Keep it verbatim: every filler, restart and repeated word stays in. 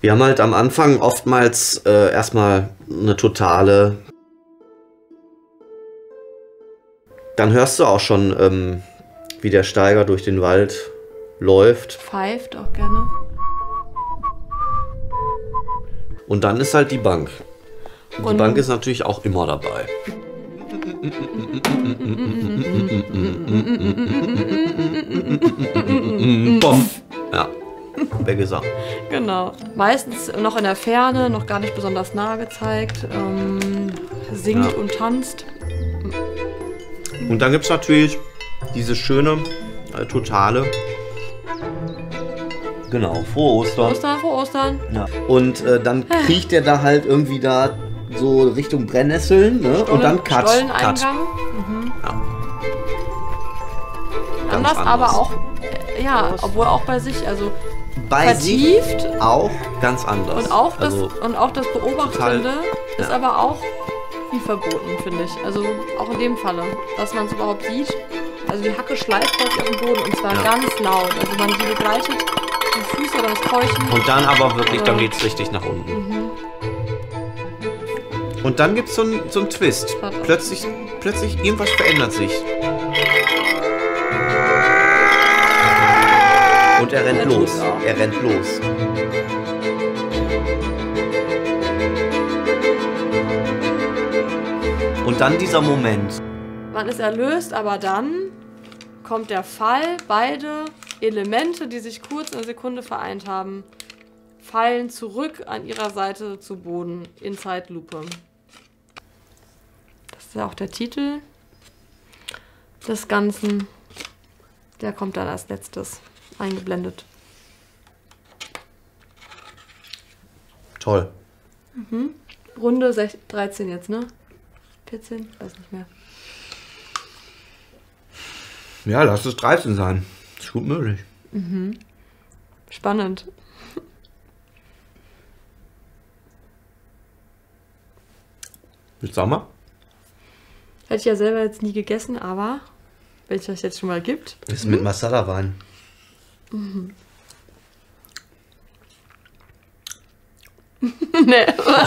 Wir haben halt am Anfang oftmals äh, erstmal eine totale. Dann hörst du auch schon, ähm, wie der Steiger durch den Wald läuft. Pfeift auch gerne. Und dann ist halt die Bank. Und die Und Bank ist natürlich auch immer dabei. Bom. Ja, der Gesang. Genau. Meistens noch in der Ferne, noch gar nicht besonders nah gezeigt. Ähm, singt Ja. und tanzt. Und dann gibt es natürlich diese schöne, äh, totale. Genau, frohe Ostern. Ostern vor Ostern. Ja. Und äh, dann kriecht der da halt irgendwie da so Richtung Brennnesseln, ne? Und dann Cut. Stolleneingang. Cut. Mhm. Ja. Anders, anders. aber auch, äh, ja, obwohl auch bei sich, also Bei sich vertieft. auch ganz anders. Und auch das, Also, und auch das Beobachtende total, ist ja. aber auch wie verboten, finde ich. Also auch in dem Falle, dass man es überhaupt sieht. Also die Hacke schleift häufig auf dem Boden und zwar Ja. ganz laut. Also man die begleitet die Füße oder das Keuchen. und dann aber wirklich, dann Ja. geht's richtig nach unten. Mhm. Und dann gibt's so einen so einen Twist. Warte. Plötzlich, plötzlich irgendwas verändert sich. Und er rennt Er los. tut's auch. Er rennt los. Und dann dieser Moment. Man ist erlöst, aber dann kommt der Fall. Beide Elemente, die sich kurz in einer Sekunde vereint haben, fallen zurück an ihrer Seite zu Boden in Zeitlupe. Das ist ja auch der Titel des Ganzen. Der kommt dann als letztes eingeblendet. Toll. Runde sech- dreizehn jetzt, ne? vierzehn? Weiß nicht mehr. Ja, lass es dreizehn sein. Ist gut möglich. Spannend. Willst du auch mal? Hätte ich ja selber jetzt nie gegessen, aber wenn es das jetzt schon mal gibt. Das ist mit Masala-Wein. Nee,